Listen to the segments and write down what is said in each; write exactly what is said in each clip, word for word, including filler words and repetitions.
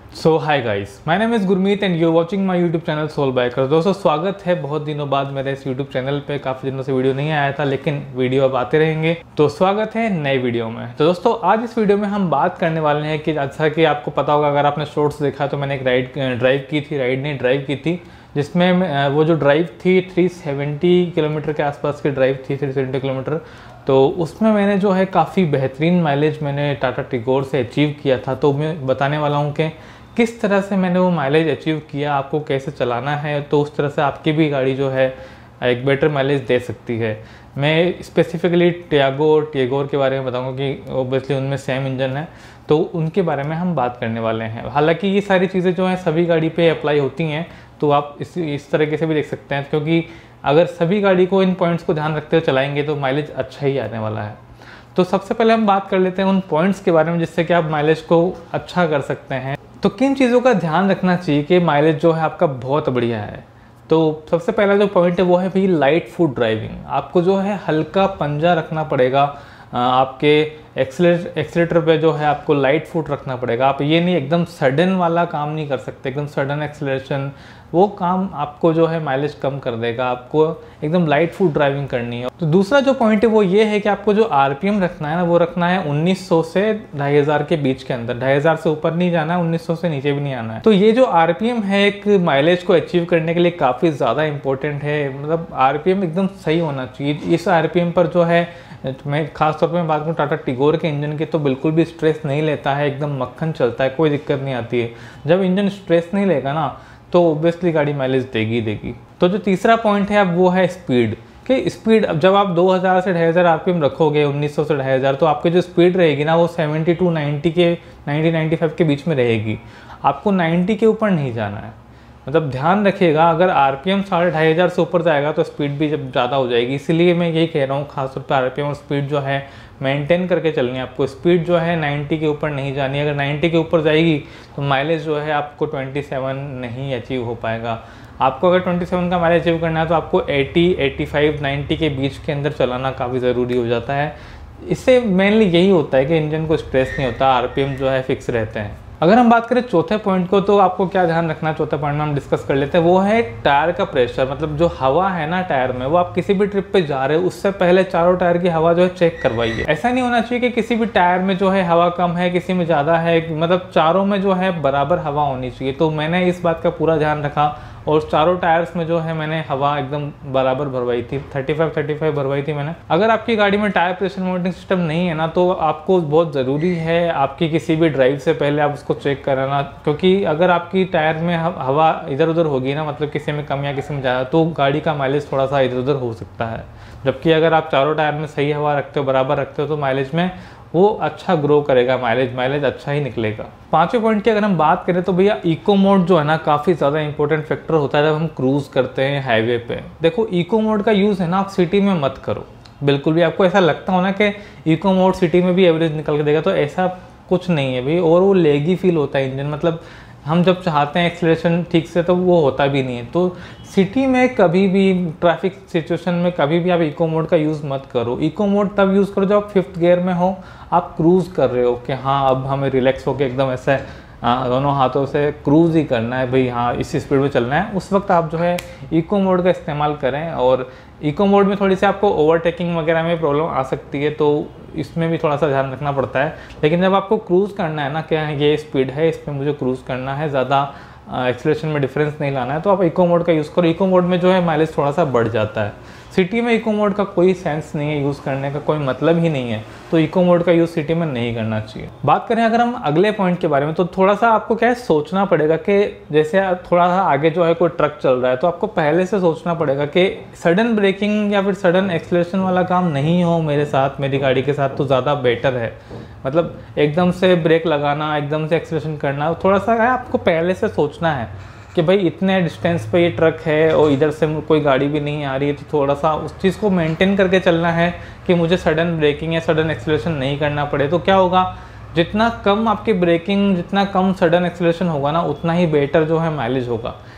So hi guys, my name is Gurmeet and you watching my YouTube channel soul biker. दोस्तों स्वागत है बहुत दिनों बाद मेरे इस यूट्यूब चैनल पे। काफ़ी दिनों से वीडियो नहीं आया था लेकिन वीडियो अब आते रहेंगे, तो स्वागत है नए वीडियो में। तो दोस्तों आज इस वीडियो में हम बात करने वाले हैं कि जैसा कि आपको पता होगा, अगर आपने शॉर्ट्स देखा तो मैंने एक राइड ड्राइव की थी राइड नहीं ड्राइव की थी जिसमें वो जो ड्राइव थी तीन सौ सत्तर किलोमीटर के आसपास की ड्राइव थी, तीन सौ सत्तर किलोमीटर। तो उसमें मैंने जो है काफ़ी बेहतरीन माइलेज मैंने टाटा टिगोर से अचीव किया था। तो मैं बताने वाला हूँ कि किस तरह से मैंने वो माइलेज अचीव किया, आपको कैसे चलाना है तो उस तरह से आपकी भी गाड़ी जो है एक बेटर माइलेज दे सकती है। मैं स्पेसिफिकली टियागो टियागोर के बारे में बताऊंगा कि ओबियसली उनमें सेम इंजन है, तो उनके बारे में हम बात करने वाले हैं। हालांकि ये सारी चीज़ें जो हैं सभी गाड़ी पे अप्लाई होती हैं, तो आप इस इस तरीके से भी देख सकते हैं, क्योंकि अगर सभी गाड़ी को इन पॉइंट्स को ध्यान रखते हुए चलाएंगे तो माइलेज अच्छा ही आने वाला है। तो सबसे पहले हम बात कर लेते हैं उन पॉइंट्स के बारे में जिससे कि आप माइलेज को अच्छा कर सकते हैं। तो किन चीज़ों का ध्यान रखना चाहिए कि माइलेज जो है आपका बहुत बढ़िया है। तो सबसे पहला जो पॉइंट है वो है भाई लाइट फुट ड्राइविंग। आपको जो है हल्का पंजा रखना पड़ेगा, आपके एक्सीलेटर एक्सीलेटर पे जो है आपको लाइट फुट रखना पड़ेगा। आप ये नहीं एकदम सडन वाला काम नहीं कर सकते, एकदम सडन एक्सीलरेशन वो काम आपको जो है माइलेज कम कर देगा। आपको एकदम लाइट फुट ड्राइविंग करनी है। तो दूसरा जो पॉइंट है वो ये है कि आपको जो आरपीएम रखना है ना, वो रखना है उन्नीस सौ से ढाई हज़ार के बीच के अंदर। ढाई हज़ार से ऊपर नहीं जाना है, उन्नीस सौ से नीचे भी नहीं आना है। तो ये जो आरपीएम है एक माइलेज को अचीव करने के लिए काफ़ी ज़्यादा इंपॉर्टेंट है। मतलब आरपीएम एकदम सही होना चाहिए। इस आरपीएम पर जो है मैं खास तौर पे मैं बात करूँ टाटा टिगोर के इंजन की, तो बिल्कुल भी स्ट्रेस नहीं लेता है, एकदम मक्खन चलता है, कोई दिक्कत नहीं आती है। जब इंजन स्ट्रेस नहीं लेगा ना तो ओब्वियसली गाड़ी माइलेज देगी देगी। तो जो तीसरा पॉइंट है अब वो है स्पीड कि स्पीड अब जब आप दो हज़ार से ढाई हज़ार आरपीएम रखोगे, उन्नीस सौ से ढाई हज़ार, तो आपकी जो स्पीड रहेगी ना वो सत्तर टू नब्बे के नब्बे पचानवे के बीच में रहेगी। आपको नब्बे के ऊपर नहीं जाना है। मतलब ध्यान रखिएगा, अगर आरपीएम साढ़े ढाई हज़ार से ऊपर जाएगा तो स्पीड भी जब ज़्यादा हो जाएगी। इसीलिए मैं यही कह रहा हूँ खासतौर पर आरपीएम और स्पीड जो है मेंटेन करके चलनी है। आपको स्पीड जो है नब्बे के ऊपर नहीं जानी। अगर नब्बे के ऊपर जाएगी तो माइलेज जो है आपको सत्ताईस नहीं अचीव हो पाएगा। आपको अगर सत्ताईस का माइलेज अचीव करना है तो आपको अस्सी, पचासी, नब्बे के बीच के अंदर चलाना काफ़ी ज़रूरी हो जाता है। इससे मेनली यही होता है कि इंजन को स्ट्रेस नहीं होता, आरपीएम जो है फिक्स रहते हैं। अगर हम बात करें चौथे पॉइंट को, तो आपको क्या ध्यान रखना है चौथे पॉइंट में हम डिस्कस कर लेते हैं, वो है टायर का प्रेशर। मतलब जो हवा है ना टायर में, वो आप किसी भी ट्रिप पे जा रहे हो उससे पहले चारों टायर की हवा जो है चेक करवाइए। ऐसा नहीं होना चाहिए कि किसी भी टायर में जो है हवा कम है, किसी में ज़्यादा है, मतलब चारों में जो है बराबर हवा होनी चाहिए। तो मैंने इस बात का पूरा ध्यान रखा और चारों टायर्स में जो है मैंने हवा एकदम बराबर भरवाई थी, पैंतीस पैंतीस भरवाई थी मैंने। अगर आपकी गाड़ी में टायर प्रेशर मॉनिटरिंग सिस्टम नहीं है ना, तो आपको बहुत ज़रूरी है आपकी किसी भी ड्राइव से पहले आप उसको चेक कराना, क्योंकि अगर आपकी टायर में हवा इधर उधर होगी ना, मतलब किसी में कम या किसी में ज़्यादा, तो गाड़ी का माइलेज थोड़ा सा इधर उधर हो सकता है। जबकि अगर आप चारों टायर में सही हवा रखते हो, बराबर रखते हो, तो माइलेज में वो अच्छा ग्रो करेगा, माइलेज माइलेज अच्छा ही निकलेगा। पांचवें पॉइंट की अगर हम बात करें तो भैया इको मोड जो है ना काफ़ी ज़्यादा इंपॉर्टेंट फैक्टर होता है जब हम क्रूज़ करते हैं हाईवे पे। देखो इको मोड का यूज़ है ना आप सिटी में मत करो बिल्कुल भी। आपको ऐसा लगता हो ना कि इको मोड सिटी में भी एवरेज निकल के देगा, तो ऐसा कुछ नहीं है भाई। और वो लेगी फील होता है इंजन, मतलब हम जब चाहते हैं एक्सीलरेशन ठीक से तो वो होता भी नहीं है। तो सिटी में कभी भी ट्रैफिक सिचुएशन में कभी भी आप इको मोड का यूज़ मत करो। इको मोड तब यूज़ करो जब आप फिफ्थ गियर में हो, आप क्रूज़ कर रहे हो कि हाँ अब हमें रिलैक्स होकर एकदम ऐसे दोनों हाथों से क्रूज़ ही करना है भाई, हाँ इसी स्पीड में चलना है, उस वक्त आप जो है इको मोड का इस्तेमाल करें। और इको मोड में थोड़ी सी आपको ओवरटेकिंग वगैरह में प्रॉब्लम आ सकती है, तो इसमें भी थोड़ा सा ध्यान रखना पड़ता है। लेकिन जब आपको क्रूज़ करना है ना, क्या ये स्पीड है, इस पर मुझे क्रूज़ करना है, ज़्यादा एक्सीलरेशन में डिफरेंस नहीं लाना है, तो आप इको मोड का यूज़ करो। इको मोड में जो है माइलेज थोड़ा सा बढ़ जाता है। सिटी में इको मोड का कोई सेंस नहीं है, यूज़ करने का कोई मतलब ही नहीं है, तो इको मोड का यूज़ सिटी में नहीं करना चाहिए। बात करें अगर हम अगले पॉइंट के बारे में, तो थोड़ा सा आपको क्या है सोचना पड़ेगा कि जैसे थोड़ा सा आगे जो है कोई ट्रक चल रहा है, तो आपको पहले से सोचना पड़ेगा कि सडन ब्रेकिंग या फिर सडन एक्सीलरेशन वाला काम नहीं हो मेरे साथ, मेरी गाड़ी के साथ, तो ज़्यादा बेटर है। मतलब एकदम से ब्रेक लगाना, एकदम से एक्सीलरेशन करना, थोड़ा सा है आपको पहले से सोचना है कि भाई इतने डिस्टेंस पे ये ट्रक है और इधर से कोई गाड़ी भी नहीं आ रही है, तो थोड़ा सा उस चीज़ को मेंटेन करके चलना है कि मुझे सडन ब्रेकिंग या सडन एक्सीलरेशन नहीं करना पड़े। तो क्या होगा, जितना कम आपकी ब्रेकिंग, जितना कम सडन एक्सीलरेशन होगा ना, उतना ही बेटर जो है माइलेज होगा।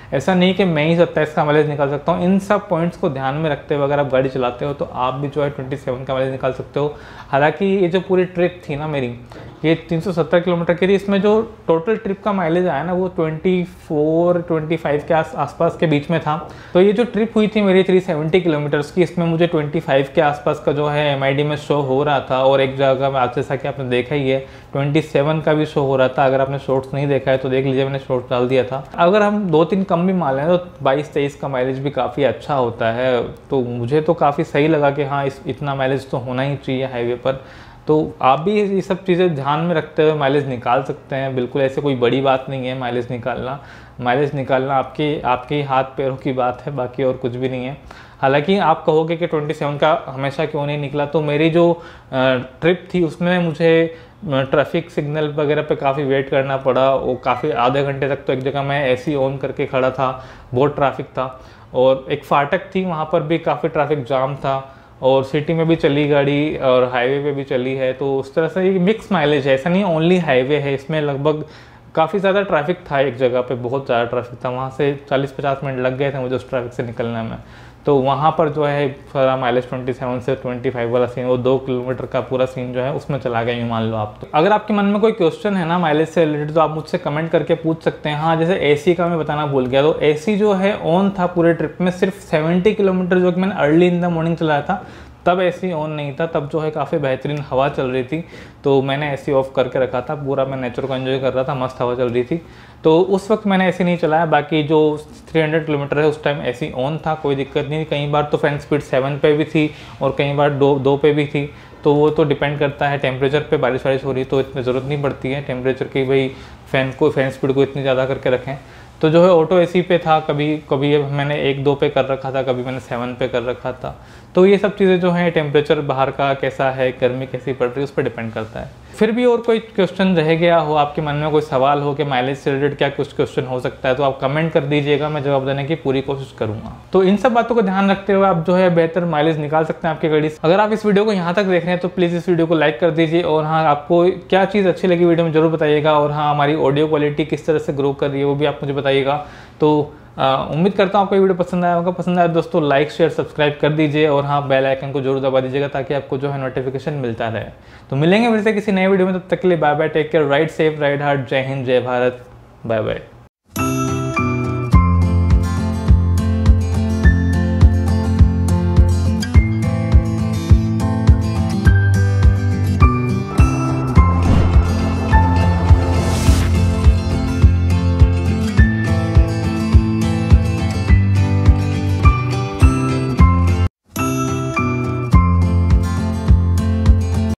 ऐसा नहीं कि मैं ही सत्ताईस का माइलेज निकाल सकता हूँ। इन सब पॉइंट्स को ध्यान में रखते हुए अगर आप गाड़ी चलाते हो तो आप भी जो है सत्ताईस का माइलेज निकाल सकते हो। हालांकि ये जो पूरी ट्रिप थी ना मेरी, ये तीन सौ सत्तर किलोमीटर की थी। इसमें जो टोटल ट्रिप का माइलेज आया ना वो चौबीस, पच्चीस के आस आसपास के बीच में था। तो ये जो ट्रिप हुई थी मेरी तीन सौ सत्तर किलोमीटर्स की, इसमें मुझे पच्चीस के आसपास का जो है एम आई डी में शो हो रहा था। और एक जगह में जैसा कि आपने देखा ही है सत्ताईस का भी शो हो रहा था। अगर आपने शॉर्ट्स नहीं देखा है तो देख लीजिए, मैंने शॉर्ट्स डाल दिया था। अगर हम दो तीन कम भी मान लें तो बाईस तेईस का माइलेज भी काफ़ी अच्छा होता है। तो मुझे तो काफ़ी सही लगा कि हाँ इस इतना माइलेज तो होना ही चाहिए हाईवे पर। तो आप भी ये सब चीज़ें ध्यान में रखते हुए माइलेज निकाल सकते हैं। बिल्कुल ऐसे कोई बड़ी बात नहीं है माइलेज निकालना। माइलेज निकालना आपके आपके हाथ पैरों की बात है, बाकी और कुछ भी नहीं है। हालांकि आप कहोगे कि सत्ताईस का हमेशा क्यों नहीं निकला, तो मेरी जो ट्रिप थी उसमें मुझे ट्रैफिक सिग्नल वगैरह पे काफ़ी वेट करना पड़ा। वो काफ़ी आधे घंटे तक तो एक जगह मैं एसी ऑन करके खड़ा था, बहुत ट्रैफिक था। और एक फाटक थी, वहाँ पर भी काफ़ी ट्रैफिक जाम था। और सिटी में भी चली गाड़ी और हाईवे पे भी चली है। तो उस तरह से ये मिक्स माइलेज है, ऐसा नहीं ओनली हाईवे है। इसमें लगभग काफ़ी ज़्यादा ट्रैफिक था, एक जगह पे बहुत ज़्यादा ट्रैफिक था। वहाँ से चालीस पचास मिनट लग गए थे मुझे उस ट्रैफिक से निकलने में। तो वहाँ पर जो है सारा माइलेज सत्ताईस से पच्चीस वाला सीन, वो दो किलोमीटर का पूरा सीन जो है उसमें चला गया, यूँ मान लो आप। तो अगर आपके मन में कोई क्वेश्चन है ना माइलेज से रिलेटेड तो आप मुझसे कमेंट करके पूछ सकते हैं। हाँ, जैसे एसी का मैं बताना भूल गया, तो एसी जो है ऑन था पूरे ट्रिप में। सिर्फ सत्तर किलोमीटर जो कि मैंने अर्ली इन द मॉर्निंग चलाया था तब एसी ऑन नहीं था। तब जो है काफ़ी बेहतरीन हवा चल रही थी, तो मैंने एसी ऑफ करके रखा था। पूरा मैं नेचर को एंजॉय कर रहा था, मस्त हवा चल रही थी। तो उस वक्त मैंने एसी नहीं चलाया। बाकी जो तीन सौ किलोमीटर है उस टाइम एसी ऑन था, कोई दिक्कत नहीं। कई बार तो फैन स्पीड सेवन पे भी थी और कई बार दो दो पे भी थी। तो वो तो डिपेंड करता है टेम्परेचर पे। बारिश वारिश हो रही तो इतनी ज़रूरत नहीं पड़ती है टेम्परेचर की, भाई फैन को फैन स्पीड को इतनी ज़्यादा करके रखें। तो जो है ऑटो एसी पे था, कभी कभी मैंने एक दो पे कर रखा था, कभी मैंने सेवन पे कर रखा था। तो ये सब चीज़ें जो हैं, टेम्परेचर बाहर का कैसा है, गर्मी कैसी पड़ रही है, उस पर डिपेंड करता है। फिर भी और कोई क्वेश्चन रह गया हो, आपके मन में कोई सवाल हो कि माइलेज से रिलेटेड क्या कुछ क्वेश्चन हो सकता है, तो आप कमेंट कर दीजिएगा, मैं जवाब देने की पूरी कोशिश करूँगा। तो इन सब बातों को ध्यान रखते हुए आप जो है बेहतर माइलेज निकाल सकते हैं आपकी गाड़ी से। अगर आप इस वीडियो को यहाँ तक देख रहे हैं तो प्लीज़ इस वीडियो को लाइक कर दीजिए। और हाँ, आपको क्या चीज़ अच्छी लगी वीडियो में जरूर बताइएगा। और हाँ, हमारी ऑडियो क्वालिटी किस तरह से ग्रो कर रही है वो भी आप मुझे बताइएगा। तो उम्मीद करता हूँ आपको ये वीडियो पसंद आया होगा। पसंद आया दोस्तों लाइक शेयर सब्सक्राइब कर दीजिए। और हाँ, बेल आइकन को जरूर दबा दीजिएगा ताकि आपको जो है नोटिफिकेशन मिलता रहे। तो मिलेंगे फिर से किसी नए वीडियो में, तब तक के लिए bye bye, take care, ride safe, ride hard, जय हिंद, जय भारत, बाय बाय।